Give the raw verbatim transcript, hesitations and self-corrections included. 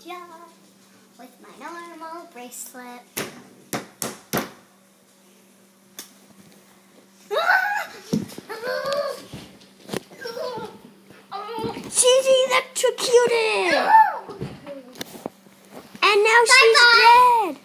job with my normal bracelet. She's electrocuted! And now she's Bye-bye. dead!